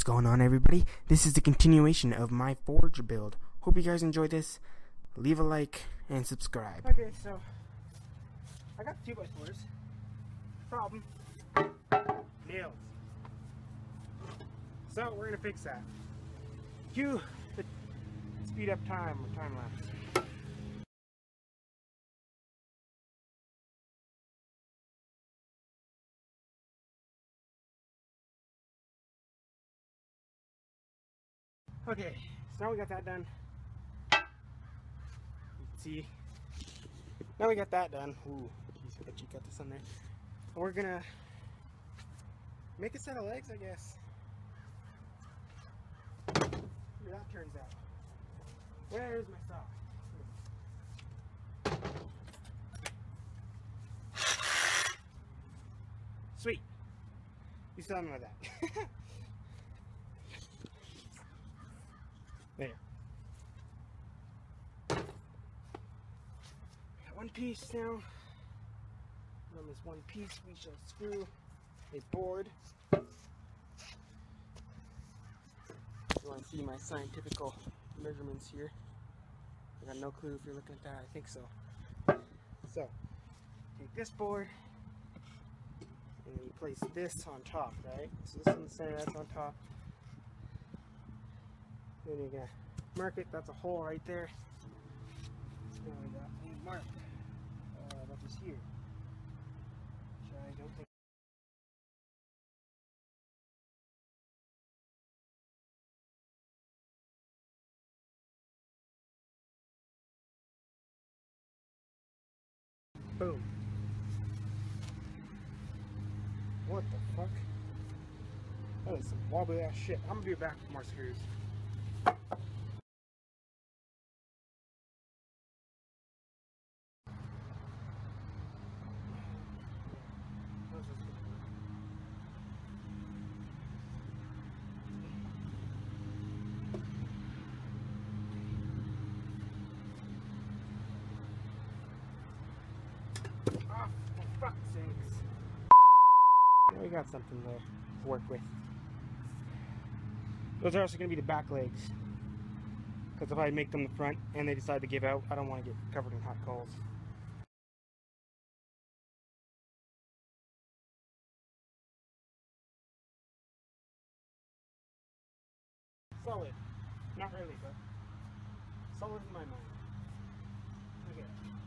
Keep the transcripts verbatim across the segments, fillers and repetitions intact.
going on, everybody? This is the continuation of my forge build. Hope you guys enjoy this. Leave a like and subscribe. Okay, so I got two by fours. Problem: nails. So we're gonna fix that. Cue the speed up time or time lapse. Okay, so now we got that done. You can see. Now we got that done. Ooh, geez, I bet you got this on there. And we're gonna make a set of legs, I guess. See how that turns out. Where's my saw? Sweet. You still haven't with that. There. Got one piece now. From this one piece, we shall screw a board. You want to see my scientific measurements here? I got no clue if you're looking at that. I think so. So, take this board and you place this on top, right? So this is in the center, that's on top. Then you're gonna mark it. That's a hole right there. Then we got a mark. Uh, that was here. Which I don't think. Boom. What the fuck? That is some wobbly ass shit. I'm gonna be back with more screws. Oh, for fuck's sakes. Now we got something to work with. Those are also going to be the back legs. Because if I make them the front and they decide to give out, I don't want to get covered in hot coals. Solid. Not really, but solid in my mind. Okay.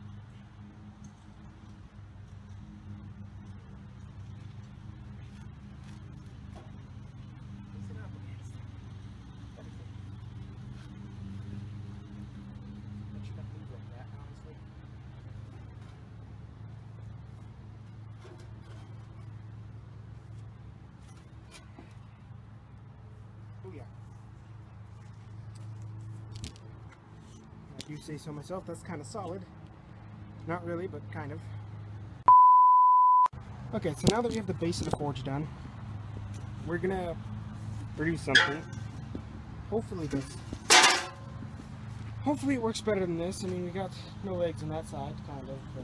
Oh yeah. I do say so myself, that's kind of solid. Not really, but kind of. Okay, so now that we have the base of the forge done, we're gonna produce something. Hopefully this. Hopefully it works better than this. I mean, we got no legs on that side, kind of, but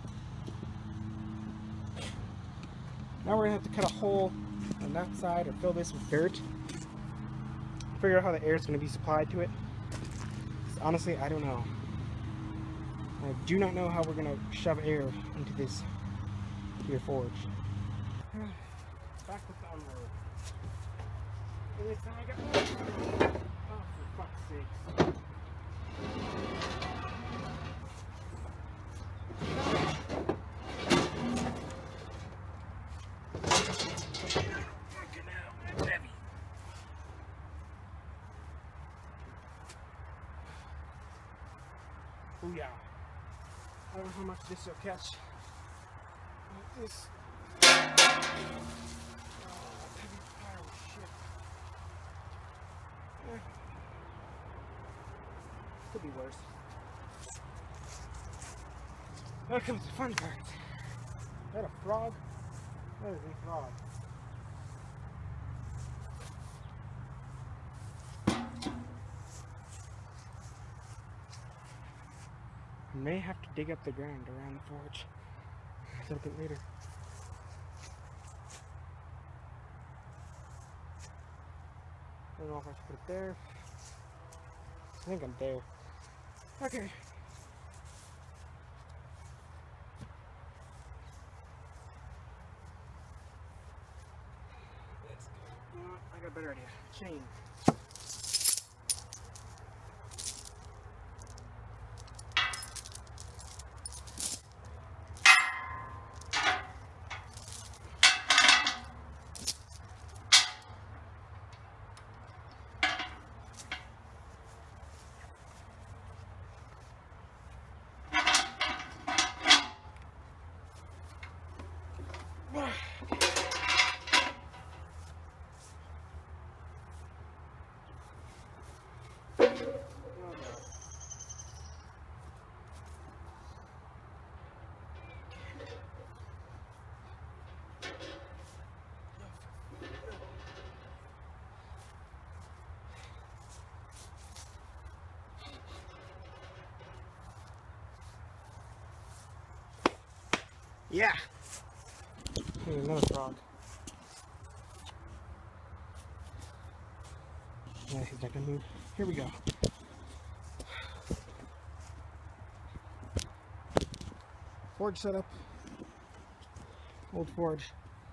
now we're gonna have to cut a hole on that side or fill this with dirt. Figure out how the air is going to be supplied to it. Honestly, I don't know. I do not know how we're going to shove air into this here forge. Back with the unload. And this time I got... Oh, for fuck's sakes. Oh yeah. I don't know how much this will catch. This. Oh, heavy pile of shit. Eh. Could be worse. Now comes the fun part. Is that a frog? That is a frog. May have to dig up the ground around the forge a little bit later. don't know if I should put it there. I think I'm there. Okay. Let's go. You know what? I got a better idea. Chain. Yeah. Here's another frog. Yeah, he's not gonna move. Here we go. Forge setup. Old forge.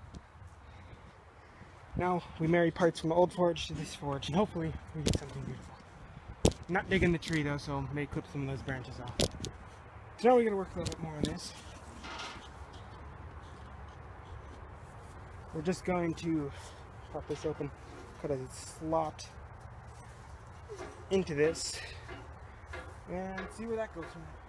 Now we marry parts from the old forge to this forge, and hopefully we get something beautiful. I'm not digging the tree though, so I may clip some of those branches off. So now we're gonna work a little bit more on this. We're just going to pop this open, cut a slot into this, and see where that goes from there.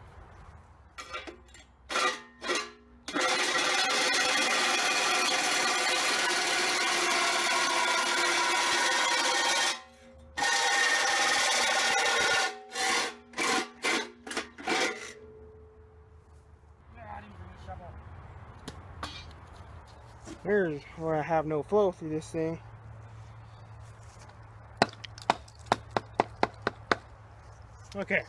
Here's where I have no flow through this thing. Okay.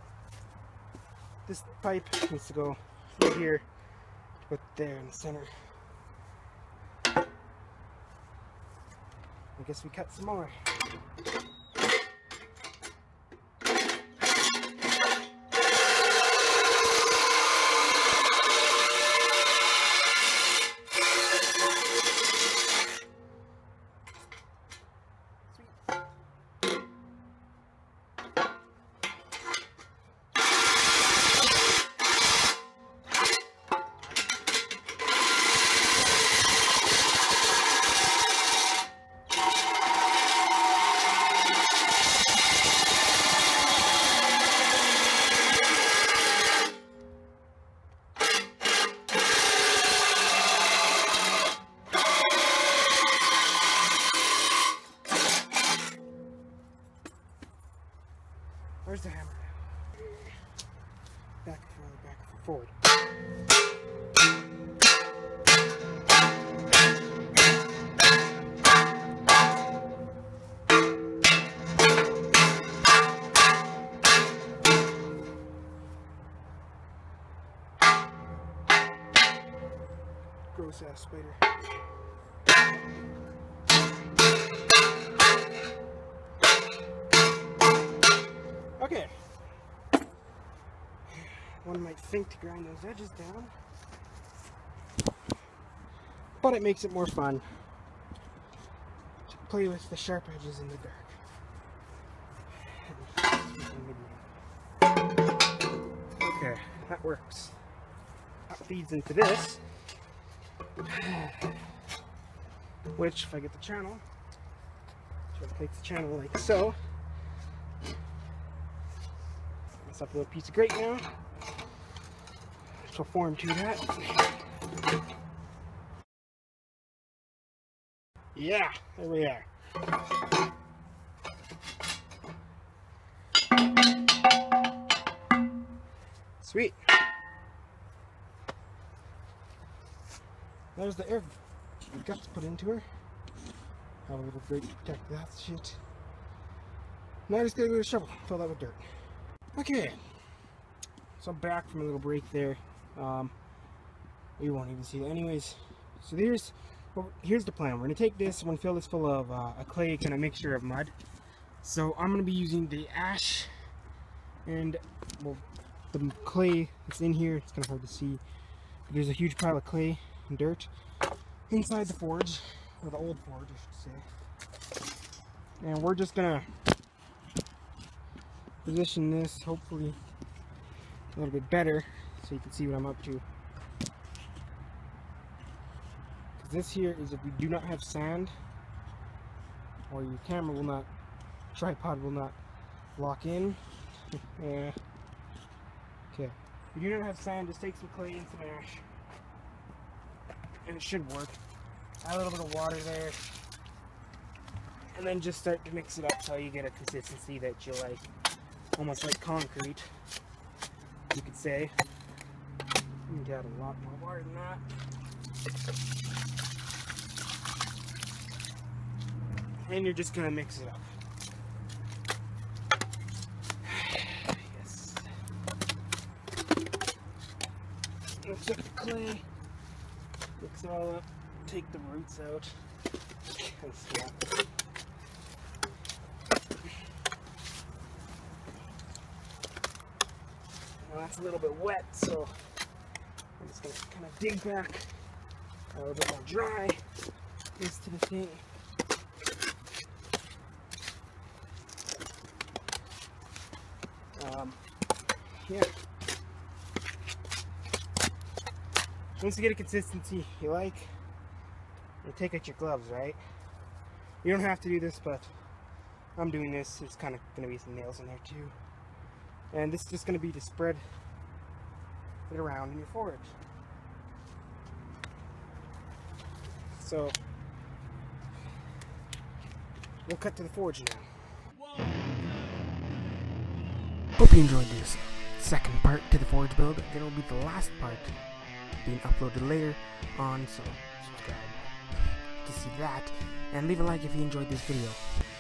This pipe needs to go right here, put there in the center. I guess we cut some more. Where's the hammer now? Back and forward, back and forward. Gross ass spider. Okay. One might think to grind those edges down, but it makes it more fun to play with the sharp edges in the dark. Okay, that works. That feeds into this, which, if I get the channel, so I take the channel like so. Up a little piece of grate now, which will form to that. Yeah, there we are. Sweet. There's the air we've got to put into her. Have a little grate to protect that shit. Now I just gotta go to a shovel, fill that with dirt. Okay, so I'm back from a little break there. Um, you won't even see it anyways. So here's Well, here's the plan. We're going to take this, we're going to fill this full of uh, a clay kind of mixture of mud. So I'm going to be using the ash and, well, the clay that's in here. It's kind of hard to see. There's a huge pile of clay and dirt inside the forge, or the old forge, I should say. And we're just going to position this, hopefully, a little bit better so you can see what I'm up to. This here is if you do not have sand, or your camera will not, tripod will not lock in. Yeah. Okay. If you do not have sand, just take some clay and some ash, and it should work. Add a little bit of water there, and then just start to mix it up so you get a consistency that you like, almost like concrete, you could say. You need to add a lot more water than that. And you're just gonna mix it up. Yes. Let's take the clay, mix it all up, take the roots out. Now that's a little bit wet, so I'm just gonna kind of dig back a little bit more dry into the thing. Um, yeah. Once you get a consistency you like, you take out your gloves, right? You don't have to do this, but I'm doing this. There's kind of going to be some nails in there too. And this is just going to be to spread it around in your forge. So, we'll cut to the forge now. Hope you enjoyed this second part to the forge build. There will be the last part being uploaded later on, so subscribe to see that, and leave a like if you enjoyed this video.